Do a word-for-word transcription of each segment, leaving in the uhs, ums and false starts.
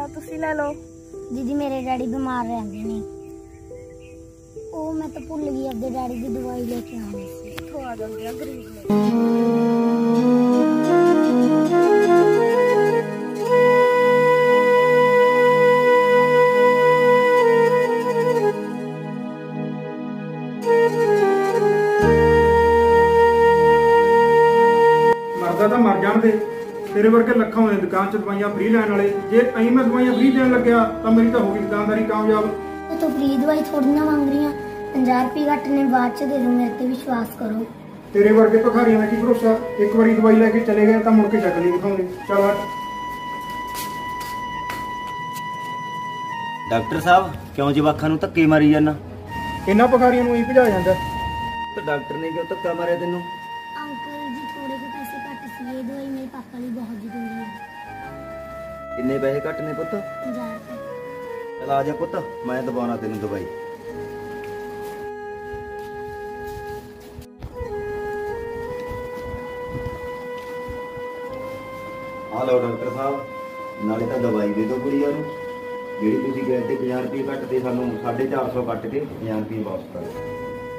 ला तुसी ले लो। दीदी मेरे डैडी बीमार रहंदे ने। ओ मैं तो भुल गई अपने डैडी की दवाई लेके आनी सी। इत्थों आ जांदे आ गरीब लोग। मरदा तो मर जान दे। तेरे वर्गे लखां होने दुकान च दवाइयां फ्री लैन वाले। जे अं मैं दवाइयां फ्री देन लग्या तो मेरी तो होगी दुकानदारी कामयाब। तो फ्री दवाई थोड़ी ना मांग रही पंजाह रुपये घट ने बाद च दे दो, मेरे ते विश्वास करो। तेरे वर्गे भिखारियां दा की भरोसा। एक बारी दवाई लैके चले गए तो मुड़ के शक्ल नहीं दिखाउंदे। चल हट। डॉक्टर साहब क्यों जवाखां नूं धक्के मारी जाना? इन्हां भिखारियां नूं ही भजा जांदा। तो डॉक्टर ने क्यों धक्का मारिया तैनूं? अंकल जी थोड़े के पैसे घट सी, ये दवाई मेरे पापा लिए बहुत जरूरी है। किन्ने पैसे घट ने पुत्त? पंजाह रुपये। चल आ जा पुत्त, मैं दवाना तैनूं दवाई। आ लो डॉक्टर साहब, नाले तो दवाई दे दो कुड़िया नूं। ਜਿਹੜੀ ਤੁਸੀਂ ਗਏ ਤੇ ਪੰਜਾਹ ਰੁਪਏ ਘੱਟ ਤੇ ਸਾਨੂੰ साढ़े चार सौ ਕੱਟ ਕੇ ਪੰਜਾਹ ਰੁਪਏ ਵਾਪਸ ਕਰ ਦਿਓ।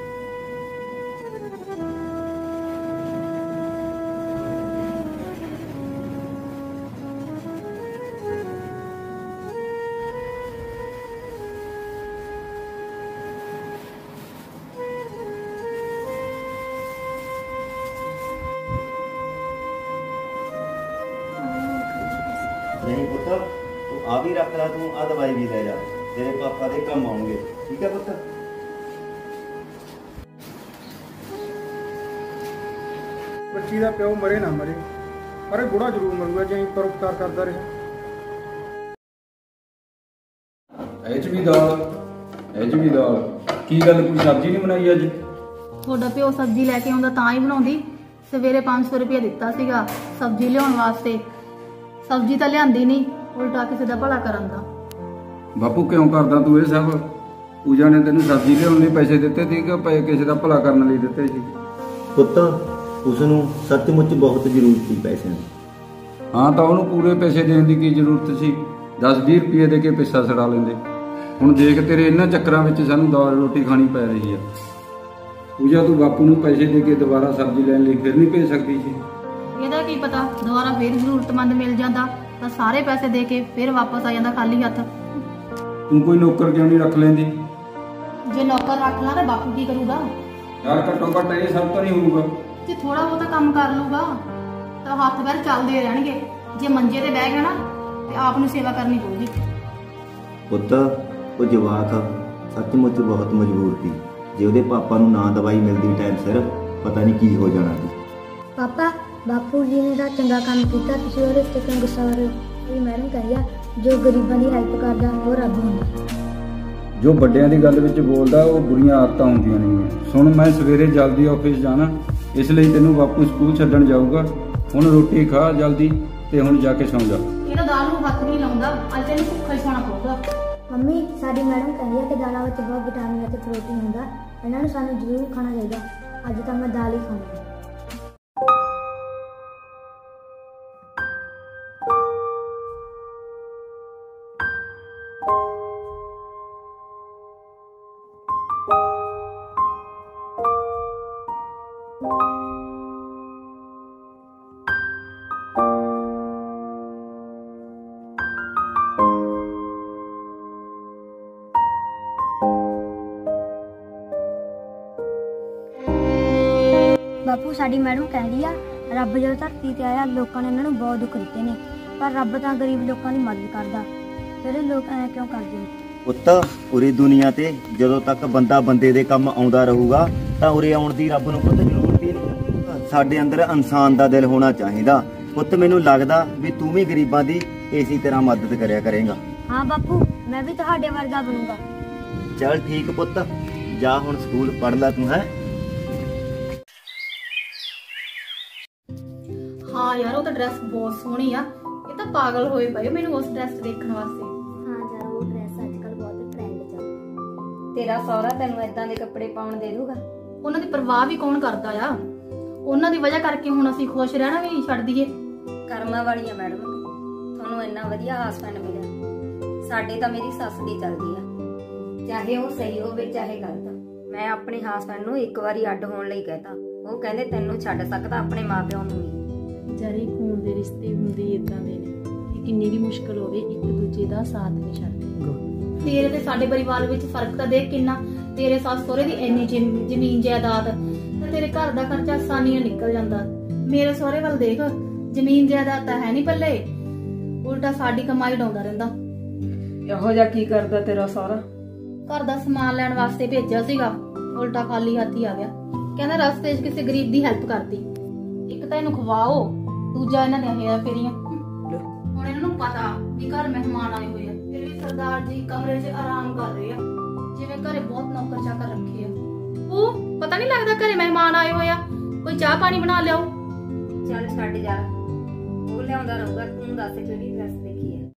नहीं पुत्त तू आ भी रख ला, तू आ दवाई भी ले जा, तेरे पापा दे कम आउणगे। ठीक है पुत्त? बच्ची दा प्यो मरे ना मरे, पर बुढ़ा जरूर मरूगा जे पर उपकार करदा रहे। एच भी दाल एच भी दाल की गल, कोई सब्जी नहीं बनाई अज? ਤੁਹਾਡਾ ਪਿਓ ਸਬਜ਼ੀ ਲੈ ਕੇ ਆਉਂਦਾ ਤਾਂ ਹੀ ਬਣਾਉਂਦੀ। ਸਵੇਰੇ ਪੰਜ ਸੌ ਰੁਪਏ ਦਿੱਤਾ ਸੀਗਾ ਸਬਜ਼ੀ ਲਿਆਉਣ ਵਾਸਤੇ, ਸਬਜ਼ੀ ਤਾਂ ਲਿਆਂਦੀ ਨਹੀਂ, ਉਲਟਾ ਕਿਸੇ ਦਾ ਭਲਾ ਕਰਨ ਦਾ। ਬਾਪੂ ਕਿਉਂ ਕਰਦਾ ਤੂੰ ਇਹ ਸਭ? ਪੂਜਾ ਨੇ ਤੈਨੂੰ ਸਬਜ਼ੀ ਲਿਆਉਣ ਲਈ ਪੈਸੇ ਦਿੱਤੇ ਸੀ ਕਿ ਪਏ ਕਿਸੇ ਦਾ ਭਲਾ ਕਰਨ ਲਈ ਦਿੱਤੇ ਸੀ? ਪੁੱਤ ਉਸ ਨੂੰ ਸੱਚਮੁੱਚ ਬਹੁਤ ਜ਼ਰੂਰਤ ਸੀ ਪੈਸਿਆਂ ਦੀ। ਹਾਂ ਤਾਂ ਉਹਨੂੰ ਪੂਰੇ ਪੈਸੇ ਦੇਣ ਦੀ ਕੀ ਜ਼ਰੂਰਤ ਸੀ? ਦਸ ਵੀਹ ਰੁਪਏ ਦੇ ਕੇ ਪੈਸਾ ਛਡਾ ਲੈਂਦੇ। ਹੁਣ ਦੇਖ ਤੇਰੇ ਇਹਨਾਂ ਚੱਕਰਾਂ ਵਿੱਚ ਸਾਨੂੰ ਦਾਲ ਰੋਟੀ ਖਾਣੀ ਪੈ ਰਹੀ ਆ। ਪੂਜਾ ਤੂੰ ਬਾਪੂ ਨੂੰ ਪੈਸੇ ਦੇ ਕੇ ਦੁਬਾਰਾ ਸਬਜ਼ੀ ਲੈਣ ਲਈ ਫਿਰ ਨਹੀਂ ਭੇਜ ਸਕਦੀ ਸੀ? ਇਹਦਾ ਕੀ ਪਤਾ ਦੁਬਾਰਾ ਫੇਰ ਜ਼ਰੂਰਤਮੰਦ ਮਿਲ ਜਾਂਦਾ ਤਾਂ ਸਾਰੇ ਪੈਸੇ ਦੇ ਕੇ ਫਿਰ ਵਾਪਸ ਆ ਜਾਂਦਾ ਖਾਲੀ ਹੱਥ। ਤੂੰ ਕੋਈ ਨੌਕਰ ਕਿਉਂ ਨਹੀਂ ਰੱਖ ਲੈਂਦੀ? ਜੇ ਨੌਕਰ ਰੱਖ ਲਾ ਤਾਂ ਬਾਪੂ ਕੀ ਕਰੂਗਾ? ਯਾਰ ਘੱਟੋ ਘੱਟ ਇਹ ਸਭ ਤਾਂ ਨਹੀਂ ਹੋਊਗਾ। ਜੇ ਥੋੜਾ ਬਹੁਤਾ ਕੰਮ ਕਰ ਲੂਗਾ ਤਾਂ ਹੱਥ ਪੈਰ ਚੱਲਦੇ ਰਹਿਣਗੇ। ਜੇ ਮੰਜੇ ਤੇ ਬਹਿ ਗਿਆ ਨਾ ਤੇ ਆਪ ਨੂੰ ਸੇਵਾ ਕਰਨੀ ਪਊਗੀ। ਪੁੱਤ ਉਹ ਜਵਾਕ ਸੱਚਮੁੱਚ ਬਹੁਤ ਮਜਬੂਰ ਸੀ। ਜੇ ਉਹਦੇ ਪਾਪਾ ਨੂੰ ਨਾ ਦਵਾਈ ਮਿਲਦੀ ਟਾਈਮ ਸਿਰ, ਪਤਾ ਨਹੀਂ ਕੀ ਹੋ ਜਾਣਾ ਸੀ। ਪਾਪਾ ਬਾਪੂ ਜੀ ਨੇ ਤਾਂ ਚੰਗਾ ਕੰਮ ਕੀਤਾ, ਤੁਸੀਂ ਉਹਦੇ ਉੱਤੇ ਕਿਉਂ ਗੁੱਸਾ ਕਰ ਰਹੇ ਹੋ? ਮੈਡਮ ਕਹੀਆ ਜੋ ਗਰੀਬਾਂ ਦੀ ਹੈਲਪ ਕਰਦਾ ਉਹ ਰੱਬ ਹੁੰਦਾ। ਜੋ ਵੱਡਿਆਂ ਦੀ ਗੱਲ ਵਿੱਚ ਬੋਲਦਾ ਉਹ ਬੁਰੀਆਂ ਆਦਤਾਂ ਹੁੰਦੀਆਂ ਨੇ। ਸੁਣ ਮੈਂ ਸਵੇਰੇ ਜਲਦੀ ਆਫਿਸ ਜਾਣਾ, ਇਸ ਲਈ ਤੈਨੂੰ ਬਾਪੂ ਸਕੂਲ ਛੱਡਣ ਜਾਊਗਾ। ਹੁਣ ਰੋਟੀ ਖਾ ਜਲਦੀ ਤੇ ਹੁਣ ਜਾ ਕੇ ਸੌਂ ਜਾ। ਇਹਦਾ ਦਾਲ ਨੂੰ ਹੱਥ ਨਹੀਂ ਲਾਉਂਦਾ, ਅੱਜ ਤੈਨੂੰ ਭੁੱਖਾ ਹੀ ਸੌਣਾ ਪਊਗਾ। ਮੰਮੀ ਸਾਡੀ ਮੈਡਮ ਕਹਿੰਦੀ ਹੈ ਕਿ ਦਾਲਾਂ ਵਿੱਚ ਬਹੁਤ ਵਿਟਾਮਿਨ ਅਤੇ ਪ੍ਰੋਟੀਨ ਹੁੰਦਾ, ਇਹਨਾਂ ਨੂੰ ਸਾਨੂੰ ਜ਼ਰੂਰ ਖਾਣਾ ਚਾਹੀਦਾ। ਅੱਜ ਤਾਂ ਮੈਂ ਦਾਲ ਹੀ ਖਾਵਾਂਗੀ। ਬਾਪੂ ਸਾਡੀ ਮੈਡਮ ਕਹਿੰਦੀ ਆ ਰੱਬ ਜਦੋਂ ਧਰਤੀ ਤੇ ਆਇਆ ਲੋਕਾਂ ਨੇ ਇਹਨਾਂ ਨੂੰ ਬਹੁਤ ਦੁੱਖ ਦਿੱਤੇ ਨੇ, ਪਰ ਰੱਬ ਤਾਂ ਗਰੀਬ ਲੋਕਾਂ ਦੀ ਮਦਦ ਕਰਦਾ। ਫਿਰ ਲੋਕ ਐਂ ਕਿਉਂ ਕਰਦੇ ਨੇ? ਪੁੱਤ ਉਰੇ ਦੁਨੀਆ ਤੇ ਜਦੋਂ ਤੱਕ ਬੰਦਾ ਬੰਦੇ ਦੇ ਕੰਮ ਆਉਂਦਾ ਰਹੂਗਾ ਤਾਂ ਉਰੇ ਆਉਣ ਦੀ ਰੱਬ ਨੂੰ ਪੁੱਤ ਜ਼ਰੂਰਤ ਹੀ ਨਹੀਂ। ਸਾਡੇ ਅੰਦਰ ਇਨਸਾਨ ਦਾ ਦਿਲ ਹੋਣਾ ਚਾਹੀਦਾ। ਪੁੱਤ ਮੈਨੂੰ ਲੱਗਦਾ ਵੀ ਤੂੰ ਵੀ ਗਰੀਬਾਂ ਦੀ ਇਸੇ ਤਰ੍ਹਾਂ ਮਦਦ ਕਰਿਆ ਕਰੇਗਾ। ਹਾਂ ਬਾਪੂ ਮੈਂ ਵੀ ਤੁਹਾਡੇ ਵਰਗਾ ਬਣੂੰਗਾ। ਚੱਲ ਠੀਕ ਪੁੱਤ, ਜਾ ਹੁਣ ਸਕੂਲ ਪੜ੍ਹ ਲੈ ਤੂੰ। ਹੈ ਹਾਂ ਯਾਰ ਉਹ ਤਾਂ ਡਰੈਸ ਬਹੁਤ ਸੋਹਣੀ ਆ। ਇਹ ਤਾਂ ਪਾਗਲ ਹੋਏ ਪਏ ਮੈਨੂੰ ਉਸ ਡਰੈਸ ਦੇਖਣ ਵਾਸਤੇ। ਹਾਂ ਯਾਰ ਉਹ ਡਰੈਸ ਅੱਜਕੱਲ ਬਹੁਤ ਟ੍ਰੈਂਡ 'ਚ ਆ। ਤੇਰਾ ਸਹੁਰਾ ਤੈਨੂੰ ਇਦਾਂ ਦੇ ਕੱਪੜੇ ਪਾਉਣ ਦੇ ਦੂਗਾ? ਉਹਨਾਂ ਦੀ ਪਰਵਾਹ ਵੀ ਕੌਣ ਕਰਦਾ ਆ? ਉਹਨਾਂ ਦੀ ਵਜ੍ਹਾ ਕਰਕੇ ਹੁਣ ਅਸੀਂ ਖੁਸ਼ ਰਹਿਣਾ ਵੀ ਛੱਡ ਦਈਏ। ਕਰਮਾਂ ਵਾਲੀ ਆ ਮੈਡਮ, ਤੁਹਾਨੂੰ ਇੰਨਾ ਵਧੀਆ ਹਸਬੈਂਡ ਮਿਲਿਆ। ਸਾਡੇ ਤਾਂ ਮੇਰੀ ਸੱਸ ਦੀ ਚੱਲਦੀ ਆ, ਚਾਹੇ ਉਹ ਸਹੀ ਹੋਵੇ ਚਾਹੇ ਗਲਤ। ਮੈਂ ਆਪਣੇ ਹਸਬੈਂਡ ਨੂੰ ਇੱਕ ਵਾਰੀ ਅੱਡ ਹੋਣ ਲਈ ਕਹਿਤਾ, ਉਹ ਕਹਿੰਦੇ ਤੈਨੂੰ ਛੱਡ ਸਕਦਾ, ਆਪਣੇ ਮਾਪਿਆਂ ਨੂੰ ਨਹੀਂ। ਜਾਰੀ ਖੂਨ ਦੇ ਰਿਸ਼ਤੇ ਹੁੰਦੇ ਇਦਾਂ ਦੇ ਨੇ ਕਿ ਕਿੰਨੀ ਵੀ ਮੁਸ਼ਕਲ ਹੋਵੇ ਇੱਕ ਦੂਜੇ ਦਾ ਸਾਥ ਨਹੀਂ ਛੱਡਦੇ। ਤੇਰੇ ਤੇ ਸਾਡੇ ਪਰਿਵਾਰ ਵਿੱਚ ਫਰਕ ਤਾਂ ਦੇਖ ਕਿੰਨਾ। ਤੇਰੇ ਸੱਸ ਸਹੁਰੇ ਦੀ ਇੰਨੀ ਜ਼ਮ- ਜ਼ਮੀਨ ਜਾਇਦਾਦ ਤੇ ਤੇਰੇ ਘਰ ਦਾ ਖਰਚਾ ਆਸਾਨੀ ਨਾਲ ਨਿਕਲ ਜਾਂਦਾ। ਮੇਰੇ ਸਹੁਰੇ ਵੱਲ ਦੇਖ, ਜ਼ਮੀਨ ਜਾਇਦਾਦ ਤਾਂ ਹੈ ਨਹੀਂ ਪੱਲੇ, ਉਲਟਾ ਸਾਡੀ ਕਮਾਈ ਡਾਉਂਦਾ ਰਹਿੰਦਾ। ਇਹੋ ਜਿਹਾ ਕੀ ਕਰਦਾ ਤੇਰਾ ਸਹੁਰਾ? ਘਰ ਦਾ ਸਮਾਨ ਲੈਣ ਵਾਸਤੇ ਭੇਜਿਆ ਸੀਗਾ, ਉਲਟਾ ਖਾਲੀ ਹੱਥ ਹੀ ਆ ਗਿਆ। ਕਹਿੰਦਾ ਰਸਤੇ 'ਚ ਕਿਸੇ ਗਰੀਬ ਦੀ ਹੈਲਪ ਕਰਤੀ। ਇੱਕ ਤਾਂ ਇਹਨੂੰ ਖਵਾਓ, ਦੂਜਾ ਇਹਨਾਂ ਦੀਆਂ ਹੇਰਾ ਫੇਰੀਆਂ। ਹੁਣ ਇਹਨਾਂ ਨੂੰ ਪਤਾ ਵੀ ਘਰ ਮਹਿਮਾਨ ਆਏ ਹੋਏ ਆ, ਫਿਰ ਵੀ ਸਰਦਾਰ ਜੀ ਕਮਰੇ 'ਚ ਆਰਾਮ ਕਰ ਰਹੇ ਆ ਜਿਵੇਂ ਘਰੇ ਬਹੁਤ ਨੌਕਰ ਚਾਕਰ ਰੱਖੇ ਆ। ਉਹ ਪਤਾ ਨਹੀਂ ਲੱਗਦਾ ਘਰੇ ਮਹਿਮਾਨ ਆਏ ਹੋਏ ਆ, ਕੋਈ ਚਾਹ ਪਾਣੀ ਬਣਾ ਲਿਆਓ। ਚੱਲ ਛੱਡ ਜਾ, ਉਹ ਲਿਆਉਂਦਾ ਰਹੂਗਾ। ਤੂੰ ਦੱਸ ਕਿਹੜੀ ਡਰੈਸ ਦੇਖੀ ਹੈ?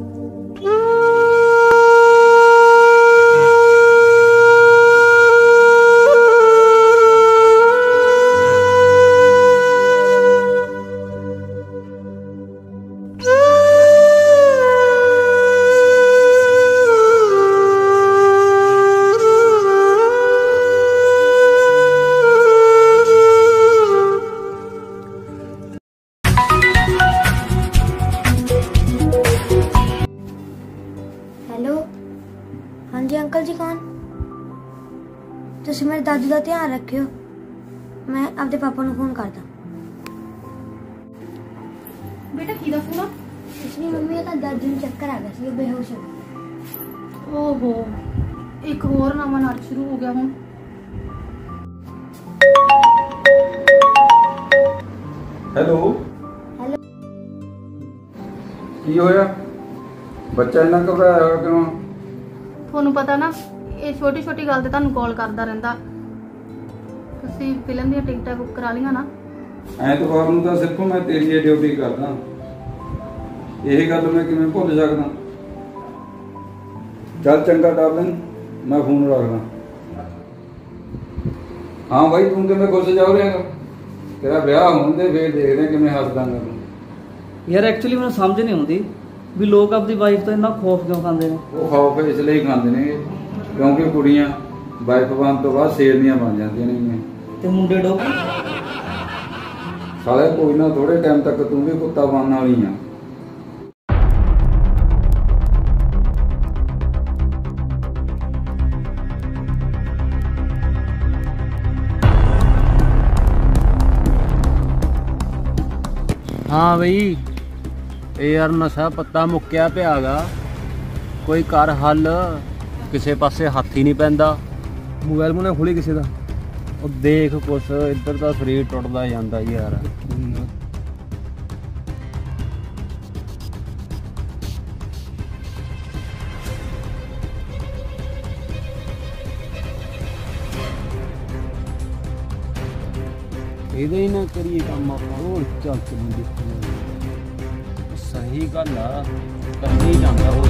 ਹੈਲੋ, ਹਾਂਜੀ ਅੰਕਲ ਜੀ ਕੌਣ? ਤੁਸੀਂ ਮੇਰੇ ਦਾਦੂ ਦਾ ਧਿਆਨ ਰੱਖਿਓ, ਮੈਂ ਆਪਦੇ ਪਾਪਾ ਨੂੰ ਫੋਨ ਕਰਦਾ। ਬੇਟਾ ਕਿਹਦਾ ਫੋਨ ਆ? ਕੁਛ ਨਹੀਂ ਮੰਮੀ, ਇਹਦਾ ਦਾਦੂ ਨੂੰ ਚੱਕਰ ਆ ਗਿਆ ਸੀ, ਉਹ ਬੇਹੋਸ਼ ਹੋ ਗਿਆ। ਓਹੋ, ਇੱਕ ਹੋਰ ਨਵਾਂ ਨਾਟਕ ਸ਼ੁਰੂ ਹੋ ਗਿਆ ਹੁਣ। ਹੈਲੋ ਹੈਲੋ, ਕੀ ਹੋਇਆ? ਬੱਚਾ ਇੰਨਾ ਘਬਰਾਇਆ ਹੋਇਆ ਕਿਉਂ? ਤੁਹਾਨੂੰ ਪਤਾ ਨਾ, ਇਹ ਛੋਟੀ ਛੋਟੀ ਗੱਲ ਤੇ ਤੁਹਾਨੂੰ ਕਾਲ ਕਰਦਾ ਰਹਿੰਦਾ। ਤੁਸੀਂ ਫਿਲਮ ਦੀਆਂ ਟਿਕਟਾਂ ਬੁੱਕ ਕਰਾ ਲਈਆਂ ਨਾ? ਐਤਵਾਰ ਨੂੰ ਤਾਂ ਸਿਰਫ ਮੈਂ ਤੇਰੀ ਇਹ ਡਿਊਟੀ ਕਰਦਾ, ਇਹ ਗੱਲ ਮੈਂ ਕਿਵੇਂ ਭੁੱਲ ਸਕਦਾ? ਚੱਲ ਚੰਗਾ ਡਾਰਲਿੰਗ, ਮੈਂ ਫੋਨ ਰੱਖਦਾ। ਹਾਂ ਬਾਈ, ਤੂੰ ਕਿਵੇਂ ਖੁਸ਼ ਜਾ ਰਿਹਾ? ਤੇਰਾ ਵਿਆਹ ਹੋਣ ਦੇ ਫੇਰ ਦੇਖਦੇ ਹਾਂ ਕਿਵੇਂ ਹੱਸਦਾ ਤੂੰ। ਯਾਰ ਐਕਚੁਅਲੀ ਮੈਨੂੰ ਸਮਝ ਨਹੀਂ ਆਉਂਦੀ ਵੀ ਲੋਕ ਆਪਣੀ ਵਾਈਫ ਤੋਂ ਇੰਨਾ ਖੌਫ ਕਿਉਂ ਖਾਂਦੇ ਨੇ। ਉਹ ਖੌਫ ਇਸ ਲਈ ਖਾਂਦੇ ਨੇ ਕਿਉਂਕਿ ਕੁੜੀਆਂ ਵਾਈਫ ਬਣਨ ਤੋਂ ਬਾਅਦ ਸ਼ੇਰਨੀਆਂ ਬਣ ਜਾਂਦੀਆਂ ਨੇ। ਤੇ ਮੁੰਡੇ ਡੋਗੀ ਸਾਲੇ ਕੋਈ ਨਾ, ਥੋੜੇ ਟਾਈਮ ਤੱਕ ਤੂੰ ਵੀ ਕੁੱਤਾ ਬਣਨ ਵਾਲੀ ਆ। ਹਾਂ ਬਈ, ਇਹ ਯਾਰ ਨਸ਼ਾ ਪੱਤਾ ਮੁੱਕਿਆ ਪਿਆਗਾ, ਕੋਈ ਕਰ ਹੱਲ, ਕਿਸੇ ਪਾਸੇ ਹੱਥ ਹੀ ਨਹੀਂ ਪੈਂਦਾ। ਮੋਬਾਈਲ ਮੋਨੇ ਖੋਲੀ ਕਿਸੇ ਦਾ? ਉਹ ਦੇਖ ਕੁਛ, ਇੱਧਰ ਦਾ ਸਰੀਰ ਟੁੱਟਦਾ ਜਾਂਦਾ ਯਾਰ। ਇਹਦੇ ਹੀ ਨਾ ਕਰੀਏ ਕੰਮ ਆਪਾਂ, ਹੋਰ ਚੱਲ ਚੱਲਦੇ ਸਹੀ ਗੱਲ ਆ, ਕਰਨੀ ਜਾਂਦਾ ਉਹ।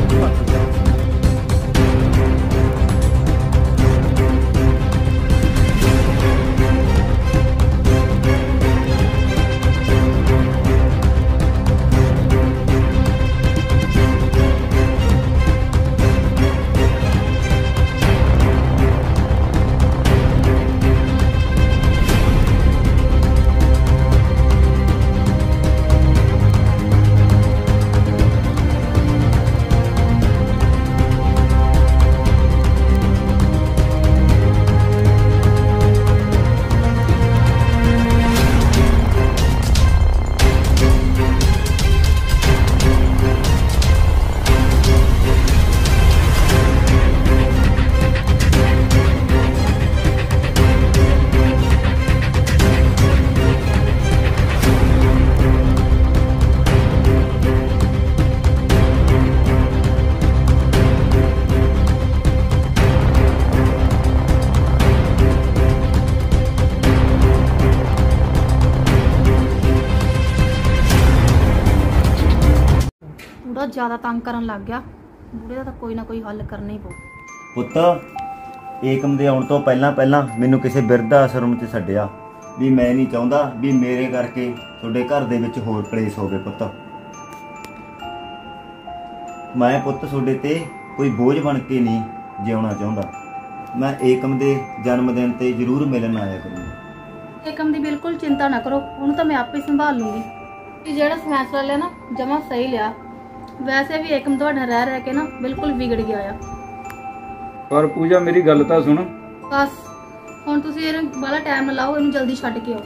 ਬੁੜਾ ਜ਼ਿਆਦਾ ਤੰਗ ਕਰਨ ਲੱਗ ਗਿਆ, ਬੁੜੇ ਦਾ ਤਾਂ ਕੋਈ ਨਾ ਕੋਈ ਹੱਲ ਕਰਨਾ ਹੀ ਪਊ। ਪੁੱਤ, ਏਕਮ ਦੇ ਆਉਣ ਤੋਂ ਪਹਿਲਾਂ ਪਹਿਲਾਂ ਮੈਨੂੰ ਕਿਸੇ ਬਿਰਧ ਆਸ਼ਰਮ 'ਚ ਛੱਡਿਆ ਵੀ ਮੈਂ ਨਹੀਂ ਚਾਹੁੰਦਾ ਵੀ ਮੇਰੇ ਕਰਕੇ ਤੁਹਾਡੇ ਘਰ ਦੇ ਵਿੱਚ ਹੋਰ ਕਲੇਸ਼ ਹੋਵੇ। ਪੁੱਤ ਮੈਂ ਪੁੱਤ ਤੁਹਾਡੇ ਤੇ ਕੋਈ ਬੋਝ ਬਣ ਕੇ ਨਹੀਂ ਜਿਉਣਾ ਚਾਹੁੰਦਾ। ਮੈਂ ਏਕਮ ਦੇ ਜਨਮ ਦਿਨ ਤੇ ਜ਼ਰੂਰ ਮਿਲਣ ਆਇਆ ਕਰੂੰਗਾ। ਏਕਮ ਦੀ ਬਿਲਕੁਲ ਚਿੰਤਾ ਨਾ ਕਰੋ, ਉਹਨੂੰ ਤਾਂ ਮੈਂ ਆਪੇ ਸੰਭਾਲ ਲੂੰਗੀ। ਕਿ ਜਿਹੜਾ ਫੈਸਲਾ ਲਿਆ ਨਾ ਜਮਾ ਸਹੀ ਲਿਆ। ਵੈਸੇ ਵੀ ਏਕਮ ਤੁਹਾਡਾ ਰਹਿ ਰਹਿ ਕੇ ਨਾ ਬਿਲਕੁਲ ਵਿਗੜ ਗਿਆ ਆ। ਪਰ ਪੂਜਾ ਮੇਰੀ ਗੱਲ ਤਾਂ ਸੁਣ। ਬਸ ਹੁਣ ਤੁਸੀਂ ਇਹਨੂੰ ਬਾਲਾ ਟਾਈਮ ਨਾ ਲਾਓ, ਇਹਨੂੰ ਜਲਦੀ ਛੱਡ ਕੇ ਆਓ।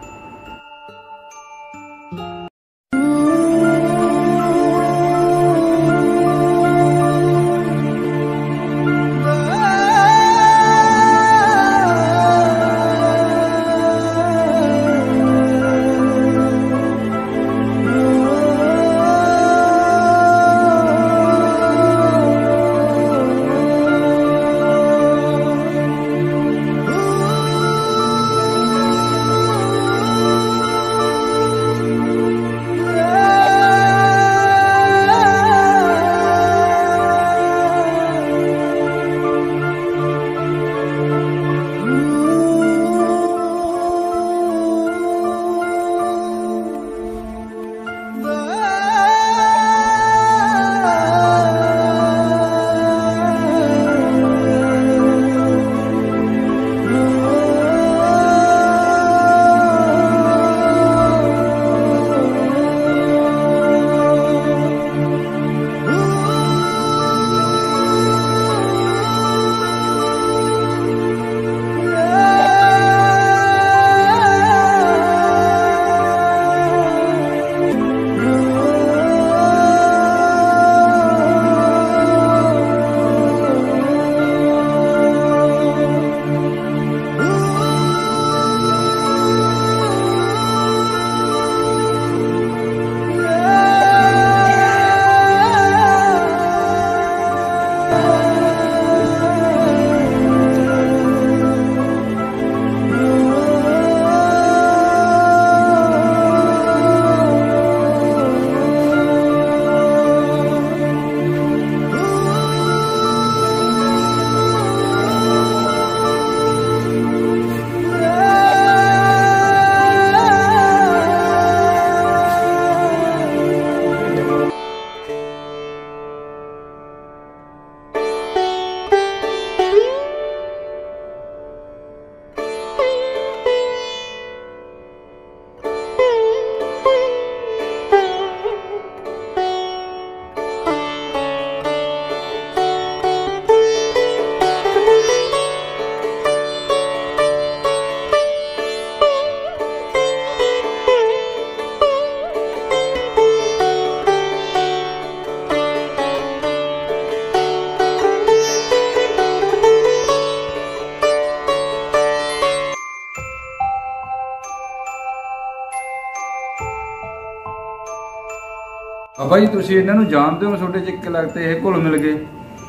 ਬਾਬਾ ਜੀ ਤੁਸੀਂ ਇਹਨਾਂ ਨੂੰ ਜਾਣਦੇ ਹੋ? ਤੁਹਾਡੇ ਚ ਇੱਕ ਲੱਗਤੇ ਇਹ ਘੁਲ ਮਿਲ ਗਏ।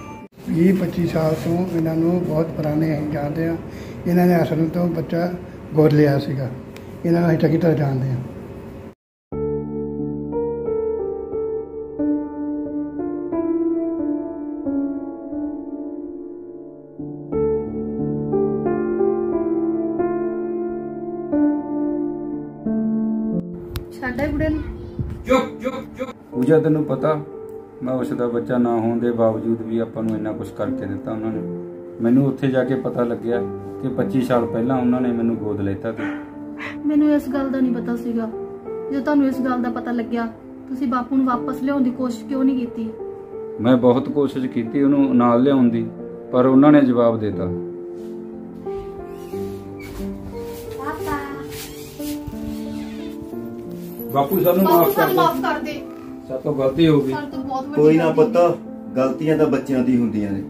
ਵੀਹ ਪੱਚੀ ਸਾਲ ਤੋਂ ਇਹਨਾਂ ਨੂੰ ਬਹੁਤ ਪੁਰਾਣੇ ਅਸੀਂ ਜਾਣਦੇ ਹਾਂ। ਇਹਨਾਂ ਨੇ ਅਸਲ ਤੋਂ ਬੱਚਾ ਗੋਦ ਲਿਆ ਸੀਗਾ। ਇਹਨਾਂ ਨੂੰ ਅਸੀਂ ਚੰਗੀ ਤਰ੍ਹਾਂ ਜਾਣਦੇ ਹਾਂ। ਛੱਡੇ ਬੁੜੇ ਨੂੰ। ਚੁੱਪ ਚੁੱਪ ਚੁੱਪ। ਪੂਜਾ ਤੈਨੂੰ ਪਤਾ ਮੈਂ ਉਸ ਦਾ ਬੱਚਾ ਨਾ ਹੋਣ ਦੇ ਬਾਵਜੂਦ ਵੀ ਆਪਾਂ ਨੂੰ ਇੰਨਾ ਕੁਝ ਕਰਕੇ ਦਿੱਤਾ ਉਹਨਾਂ ਨੇ। ਮੈਨੂੰ ਉੱਥੇ ਜਾ ਕੇ ਪਤਾ ਲੱਗਿਆ ਕਿ ਪੱਚੀ ਸਾਲ ਪਹਿਲਾਂ ਉਹਨਾਂ ਨੇ ਮੈਨੂੰ ਗੋਦ ਲੈਤਾ ਸੀ। ਮੈਨੂੰ ਇਸ ਗੱਲ ਦਾ ਨਹੀਂ ਪਤਾ ਸੀਗਾ। ਜਦੋਂ ਤੁਹਾਨੂੰ ਇਸ ਗੱਲ ਦਾ ਪਤਾ ਲੱਗਿਆ ਤੁਸੀਂ ਬਾਪੂ ਨੂੰ ਵਾਪਸ ਲਿਆਉਣ ਦੀ ਕੋਸ਼ਿਸ਼ ਕਿਉਂ ਨਹੀਂ ਕੀਤੀ? ਮੈਂ ਬਹੁਤ ਕੋਸ਼ਿਸ਼ ਕੀਤੀ ਉਹਨੂੰ ਨਾਲ ਲਿਆਉਣ ਦੀ, ਪਰ ਉਹਨਾਂ ਨੇ ਜਵਾਬ ਦਿੱਤਾ। ਬਾਪੂ ਸਾਨੂੰ ਮਾਫ ਕਰ ਦੇ। ਮਾਫ ਕਰ ਦੇ। ਸਾਡੇ ਤੋਂ ਗਲਤੀ ਹੋ ਗਈ। ਕੋਈ ਨਾ ਪੁੱਤ, ਗਲਤੀਆਂ ਤਾਂ ਬੱਚਿਆਂ ਦੀ ਹੁੰਦੀਆਂ ਨੇ।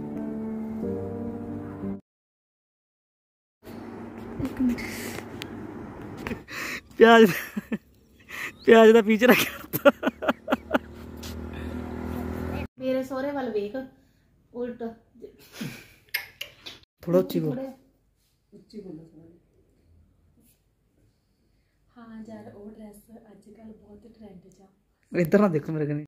ਪਿਆਜ ਪਿਆਜ ਦਾ ਫੀਚਰ ਰੱਖਿਆ। ਮੇਰੇ ਸਹੁਰੇ ਵੱਲ ਵੇਖ, ਉਲਟ ਥੋੜਾ ਉੱਚੀ ਬੋਲ। ਉੱਚੀ ਬੋਲੋ ਥੋੜਾ। ਹਾਂ ਯਾਰ ਉਹ ਡਰੈਸ ਅੱਜ ਕੱਲ ਬਹੁਤ ਟ੍ਰੈਂਡ 'ਚ ਆ। ਇੱਧਰ ਨਾ ਦੇਖੋ ਮੇਰੇ ਕਨੇ।